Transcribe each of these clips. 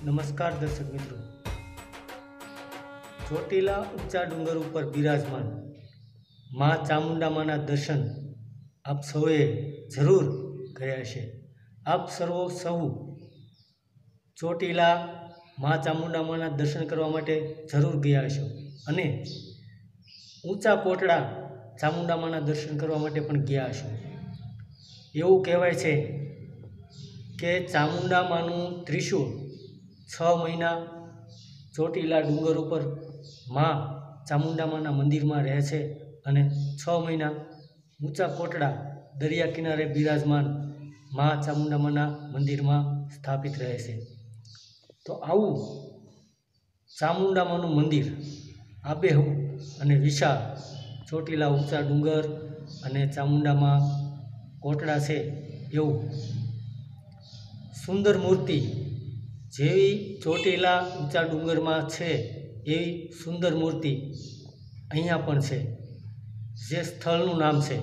नमस्कार दर्शक मित्रों। ચોટીલા ઊંચા ડુંગર ઉપર બિરાજમાન મા ચામુંડા માના દર્શન આપ સૌએ જરૂર ગયા છે। આપ સૌ ચોટીલા મા ચામુંડા માના દર્શન કરવા માટે જરૂર ગયા છો અને ઊંચા કોટડા ચામુંડા માના દર્શન કરવા માટે પણ ગયા છો। એવું કહેવાય છે કે ચામુંડા માનું ત્રિશૂળ 6 મહિના ચોટીલા ડુંગર ઉપર માં ચામુંડા માના મંદિરમાં રહે છે અને 6 મહિના ઊંચા કોટડા દરિયા કિનારે બિરાજમાન માં ચામુંડા માના મંદિરમાં સ્થાપિત રહે છે। તો આવું ચામુંડા માનું મંદિર આબેહૂબ અને વિશાળ ચોટીલા ઊંચા ડુંગર અને ચામુંડામાં કોટડા છે એવું સુંદર મૂર્તિ જેવી ચોટીલા ઊંચા ડુંગરમાં છે એવી સુંદર મૂર્તિ અહીંયા પણ છે। જે સ્થળનું નામ છે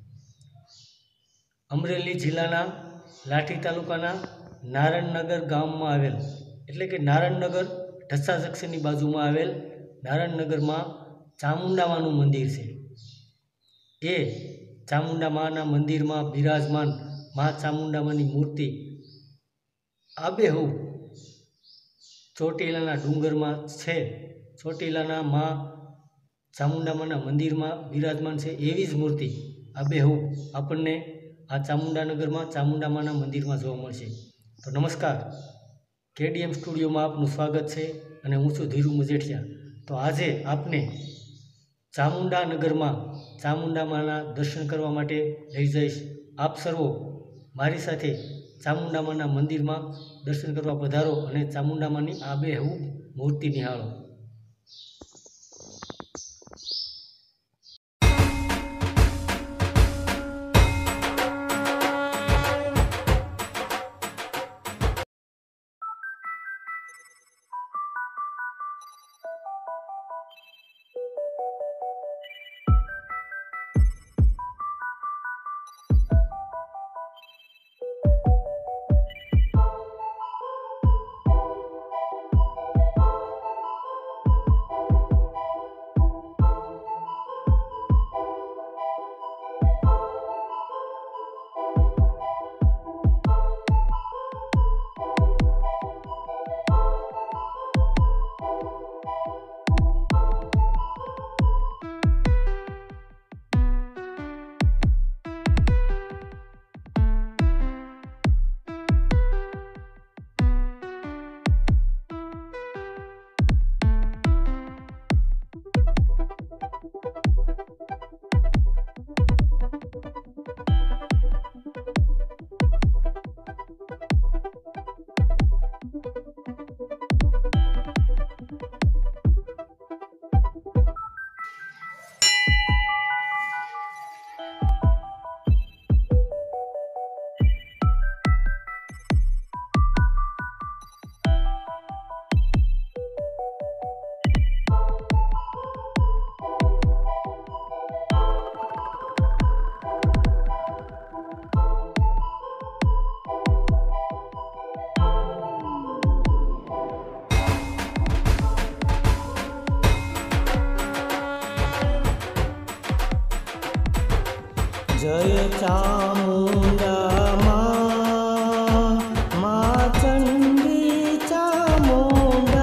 અમરેલી જિલ્લાના લાઠી તાલુકાના નારાયણનગર ગામમાં આવેલ, એટલે કે નારાયણનગર ઢસા જંકશનની બાજુમાં આવેલ નારાયણનગરમાં ચામુંડા માનું મંદિર છે। એ ચામુંડા માના મંદિરમાં બિરાજમાન મા ચામુંડા માની મૂર્તિ આબેહૂબ ચોટીલાના ડુંગરમાં છે। ચોટીલાના મા ચામુંડા માના મંદિરમાં બિરાજમાન છે એવી જ મૂર્તિ આબેહૂબ આપણને આ ચામુંડાનગરમાં ચામુંડા માના મંદિરમાં જોવા મળશે। તો નમસ્કાર, KDM સ્ટુડિયોમાં આપનું સ્વાગત છે અને હું છું ધીરુ મજેઠિયા। તો આજે આપને ચામુંડાનગરમાં ચામુંડા માના દર્શન કરવા માટે લઈ જઈશ। આપ સર્વો મારી સાથે ચામુંડા માના મંદિરમાં દર્શન કરવા પધારો અને ચામુંડા માની આબેહૂબ મૂર્તિ નિહાળો। जय चामुंडा माँ चंडी चामुंडा।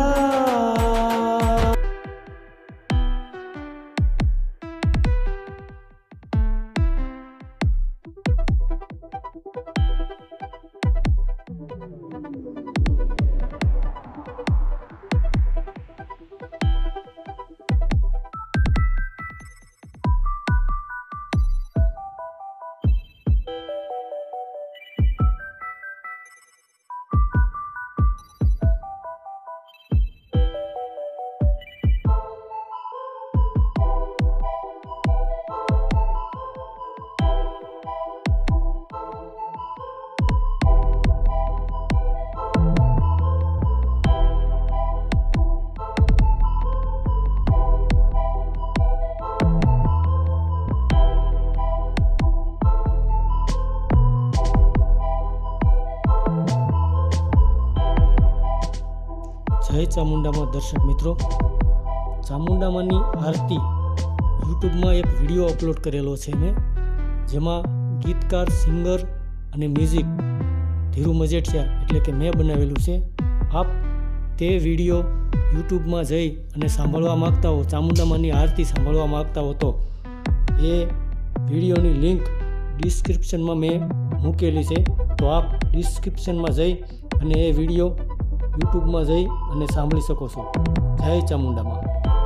જય ચામુંડામાં દર્શક મિત્રો, ચામુંડામાંની આરતી યુટ્યુબમાં એક વિડીયો અપલોડ કરેલો છે મેં, જેમાં ગીતકાર, સિંગર અને મ્યુઝિક ધીરુ મજેઠિયા એટલે કે મેં બનાવેલું છે. આપ તે વિડીયો યુટ્યુબમાં જઈ અને સાંભળવા માગતા હો, ચામુંડામાંની આરતી સાંભળવા માગતા હો તો એ વિડીયોની લિંક ડિસ્ક્રિપ્શનમાં મેં મૂકેલી છે. તો આપ ડિસ્ક્રિપ્શનમાં જઈ અને એ વિડીયો યુટ્યુબમાં જઈ અને સાંભળી શકો છો. જય ચામુંડામાં.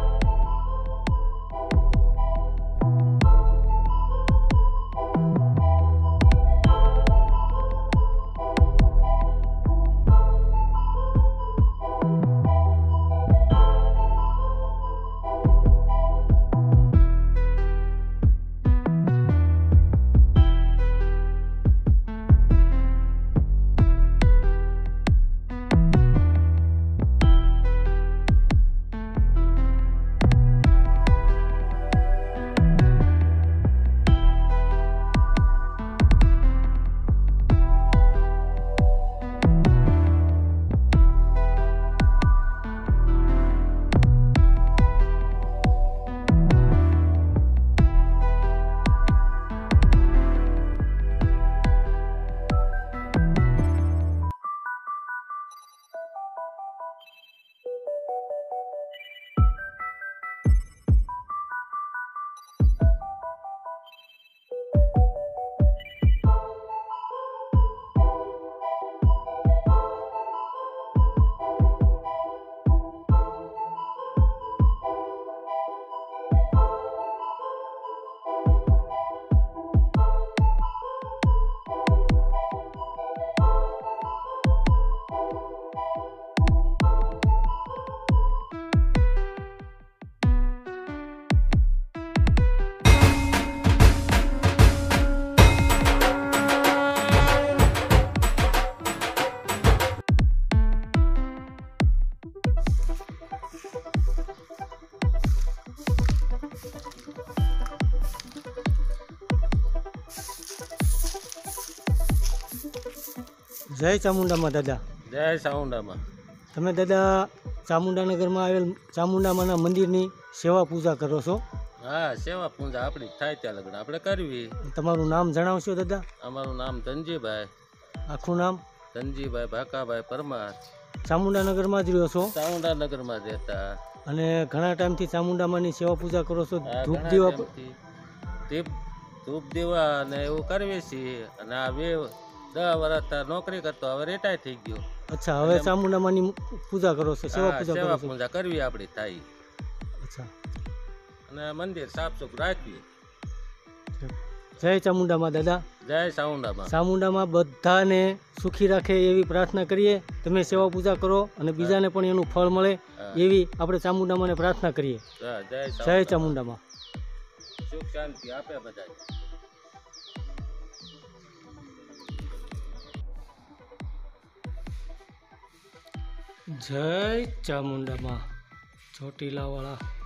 જય ચામુંડામાં દાદા. જય ચામુંડામાં. તમે દાદા ચામુંડાનગરમાં આવેલ ચામુંડામાના મંદિરની સેવા પૂજા કરો છો? હા, સેવા પૂજા આપણી થાય ત્યાં લગ્ન આપણે કરવી. તમારું નામ જણાવશો દાદા? અમારું નામ ધનજીભાઈ. આખું નામ? ધનજીભાઈ ભાકાભાઈ પરમાર. ચામુંડાનગરમાં જ રહ્યો છો? ચામુંડાનગરમાં રહેતા. અને ઘણા ટાઈમથી ચામુંડામાની સેવા પૂજા કરો છો? ધૂપ દેવા અને એવું કરવી છીએ. અને આ 10 વર્ષ નોકરી કરતો, હવે રિટાયર થઈ ગયો. અચ્છા, હવે ચામુંડામાની પૂજા કરો છો? સેવા પૂજા કરવી આપણી થાય. અચ્છા. અને મંદિર સાફ સુફ રાખવી. જય ચામુંડામાં દાદા. જય ચામુંડામાં. ચામુંડામાં બધાને સુખી રાખે એવી પ્રાર્થના કરીએ. તમે સેવા પૂજા કરો અને બીજાને પણ એનું ફળ મળે એવી આપણે ચામુંડામાંને પ્રાર્થના કરીએ. જય ચામુંડામાં. સુખ શાંતિ આપે બધા. જય ચામુંડામાં. ચોટીલા વાળા